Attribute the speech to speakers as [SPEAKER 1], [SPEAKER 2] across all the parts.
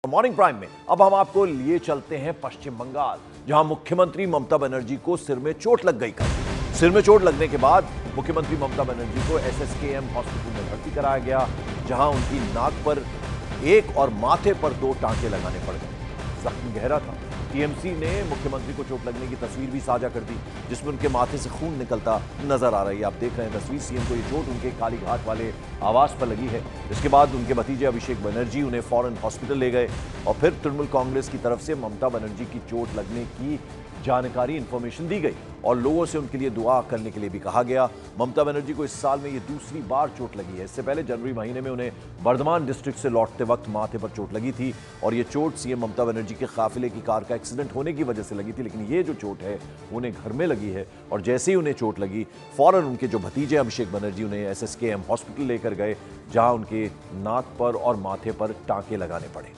[SPEAKER 1] Morning prime में अब हम आपको लिए चलते हैं पश्चिम बंगाल, जहां मुख्यमंत्री ममता बनर्जी को सिर में चोट लग गई। सिर में चोट लगने के बाद मुख्यमंत्री ममता बनर्जी को SSKM हॉस्पिटल में भर्ती कराया गया, जहां उनकी नाक पर एक और माथे पर 2 टांके लगाने पड़ गए। जख्म गहरा था। टीएमसी ने मुख्यमंत्री को चोट लगने की तस्वीर भी साझा कर दी, जिसमें उनके माथे से खून निकलता नजर आ रही है। आप देख रहे हैं तस्वीर। सीएम को ये चोट उनके कालीघाट वाले आवास पर लगी है। इसके बाद उनके भतीजे अभिषेक बनर्जी उन्हें फौरन हॉस्पिटल ले गए और फिर तृणमूल कांग्रेस की तरफ से ममता बनर्जी की चोट लगने की जानकारी, इंफॉर्मेशन दी गई और लोगों से उनके लिए दुआ करने के लिए भी कहा गया। ममता बनर्जी को इस साल में ये दूसरी बार चोट लगी है। इससे पहले जनवरी महीने में उन्हें बर्धमान डिस्ट्रिक्ट से लौटते वक्त माथे पर चोट लगी थी और ये चोट सीएम ममता बनर्जी के काफिले की कार का एक्सीडेंट होने की वजह से लगी थी। लेकिन ये जो चोट है उन्हें घर में लगी है और जैसे ही उन्हें चोट लगी, फौरन उनके जो भतीजे अभिषेक बनर्जी उन्हें SSKM हॉस्पिटल लेकर गए, जहां उनके नाक पर और माथे पर टांके लगाने पड़े।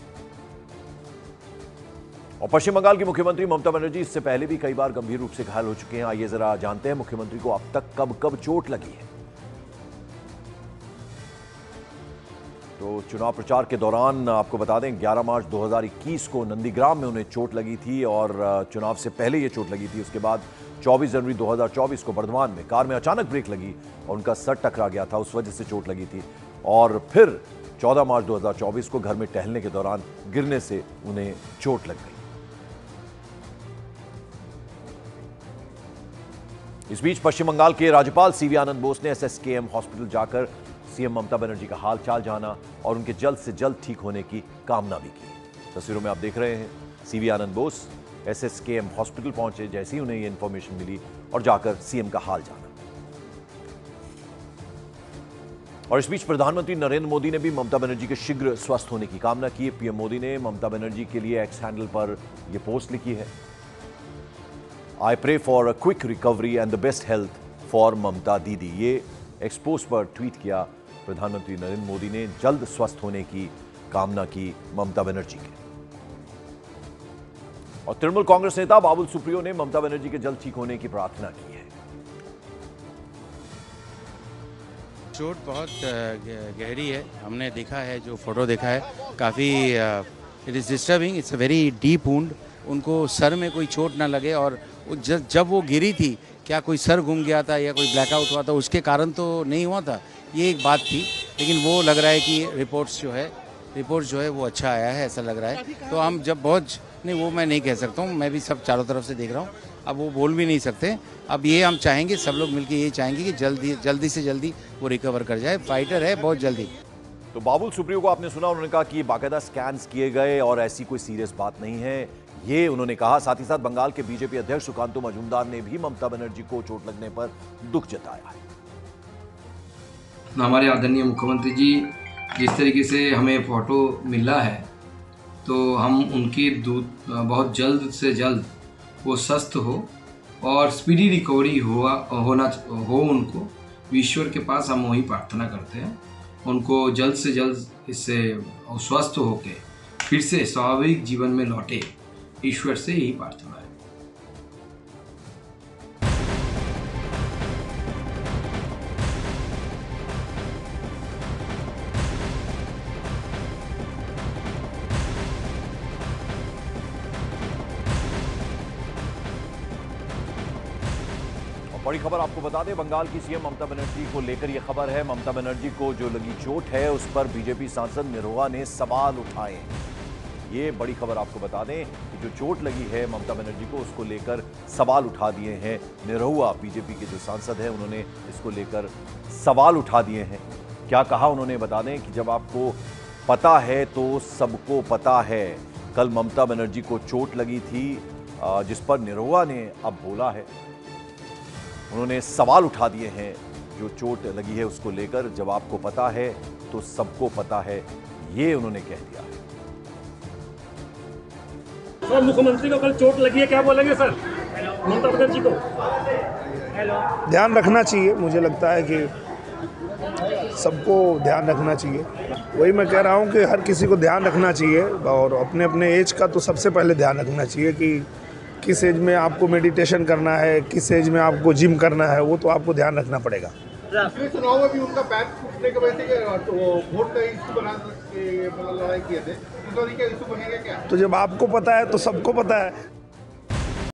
[SPEAKER 1] और पश्चिम बंगाल की मुख्यमंत्री ममता बनर्जी इससे पहले भी कई बार गंभीर रूप से घायल हो चुके हैं। आइए जरा जानते हैं मुख्यमंत्री को अब तक कब कब चोट लगी है। तो चुनाव प्रचार के दौरान आपको बता दें 11 मार्च 2021 को नंदीग्राम में उन्हें चोट लगी थी और चुनाव से पहले ये चोट लगी थी। उसके बाद 24 जनवरी 2024 को बर्धमान में कार में अचानक ब्रेक लगी और उनका सर टकरा गया था, उस वजह से चोट लगी थी। और फिर 14 मार्च 2024 को घर में टहलने के दौरान गिरने से उन्हें चोट लग गई। इस बीच पश्चिम बंगाल के राज्यपाल सीवी आनंद बोस ने SSKM हॉस्पिटल जाकर सीएम ममता बनर्जी का हालचाल जाना और उनके जल्द से जल्द ठीक होने की कामना भी की। तस्वीरों में आप देख रहे हैं CV Anand Bose SSKM hospital पहुंचे जैसे ही उन्हें ये इंफॉर्मेशन मिली और जाकर सीएम का हाल जाना। और इस बीच प्रधानमंत्री नरेंद्र मोदी ने भी ममता बनर्जी के शीघ्र स्वस्थ होने की कामना की। पीएम मोदी ने ममता बनर्जी के लिए एक्स हैंडल पर यह पोस्ट लिखी है, I pray for a quick recovery and the best health for ममता दीदी। ये एक्सपोज पर ट्वीट किया प्रधानमंत्री नरेंद्र मोदी ने जल्द स्वस्थ होने की कामना की ममता बनर्जी के। और तृणमूल कांग्रेस नेता बाबुल सुप्रियो ने ममता बनर्जी के जल्द ठीक होने की प्रार्थना की है।
[SPEAKER 2] चोट बहुत गहरी है, हमने देखा है, जो फोटो देखा है काफ़ी it is disturbing. It's a very deep wound. उनको सर में कोई चोट ना लगे और जब वो गिरी थी, क्या कोई सर घूम गया था या कोई ब्लैकआउट हुआ था, उसके कारण तो नहीं हुआ था, ये एक बात थी। लेकिन वो लग रहा है कि रिपोर्ट्स जो है वो अच्छा आया है, ऐसा लग रहा है। तो हम जब बहुत नहीं, वो मैं नहीं कह सकता हूँ, मैं भी सब चारों तरफ से देख रहा हूँ, अब वो बोल भी नहीं सकते। अब ये हम चाहेंगे, सब लोग मिलकर ये चाहेंगे कि जल्दी से जल्दी वो रिकवर कर जाए। फाइटर है बहुत जल्दी।
[SPEAKER 1] तो बाबुल सुप्रियो को आपने सुना, उन्होंने कहा कि बाकायदा स्कैन्स किए गए और ऐसी कोई सीरियस बात नहीं है, ये उन्होंने कहा। साथ ही साथ बंगाल के बीजेपी अध्यक्ष सुकांतो मजूमदार ने भी ममता बनर्जी को चोट लगने पर दुख जताया है।
[SPEAKER 3] हमारे आदरणीय मुख्यमंत्री जी जिस तरीके से हमें फोटो मिला है, तो हम उनकी बहुत जल्द से जल्द वो स्वस्थ हो और स्पीडी रिकवरी हो उनको। ईश्वर के पास हम वही प्रार्थना करते हैं, उनको जल्द से जल्द इससे स्वस्थ होके फिर से स्वाभाविक जीवन में लौटे, ईश्वर से यही प्रार्थना है।
[SPEAKER 1] बड़ी खबर आपको बता दें, बंगाल की सीएम ममता बनर्जी को लेकर यह खबर है। ममता बनर्जी को जो लगी चोट है उस पर बीजेपी सांसद निरहुआ ने सवाल उठाए। ये बड़ी खबर आपको बता दें कि जो चोट लगी है ममता बनर्जी को, उसको लेकर सवाल उठा दिए हैं निरहुआ। बीजेपी के जो सांसद हैं उन्होंने इसको लेकर सवाल उठा दिए हैं। क्या कहा उन्होंने, बता दें कि जब आपको पता है तो सबको पता है। कल ममता बनर्जी को चोट लगी थी, जिस पर निरहुआ ने अब बोला है, उन्होंने सवाल उठा दिए हैं जो चोट लगी है उसको लेकर। जब आपको पता है तो सबको पता है, ये उन्होंने कह दिया है।
[SPEAKER 4] सर, मुख्यमंत्री को कल चोट लगी है, क्या बोलेंगे सर ममता बनर्जी को?
[SPEAKER 5] ध्यान रखना चाहिए, मुझे लगता है कि सबको ध्यान रखना चाहिए। वही मैं कह रहा हूँ कि हर किसी को ध्यान रखना चाहिए और अपने अपने एज का तो सबसे पहले ध्यान रखना चाहिए कि किस एज में आपको मेडिटेशन करना है, किस एज में आपको जिम करना है, वो तो आपको ध्यान रखना पड़ेगा।
[SPEAKER 6] पिछले चुनाव में भी उनका पैर टूटने की वजह से तो वोट का इशू बना के मतलब लड़ाई किए थे, इस बार क्या इशू बनेगा क्या?
[SPEAKER 5] तो जब आपको पता है तो सबको पता है।